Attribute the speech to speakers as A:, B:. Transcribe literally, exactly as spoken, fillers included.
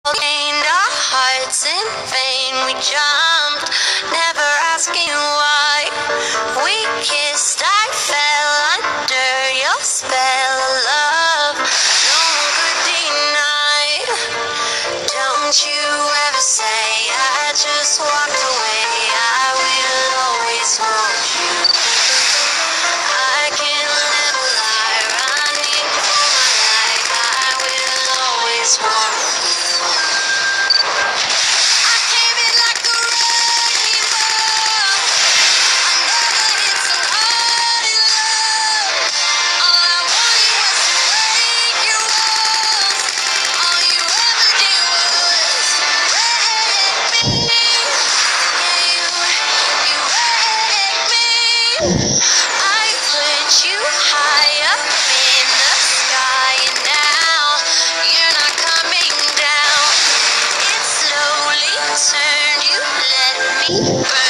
A: gained our hearts in vain. We jumped, never asking why. We kissed, I fell under your spell of love. No one could deny. Don't you ever say I just walked away. I will always want you. I can't live a lie, running for my life. I will always want you. I came in like a wrecking ball. I never hit so hard in love. All I wanted was to break your walls. All you ever did was wreck me. Yeah, you, you wrecked me. I put you high up in the sky, and now you're not coming down. It slowly turned, you let me burn.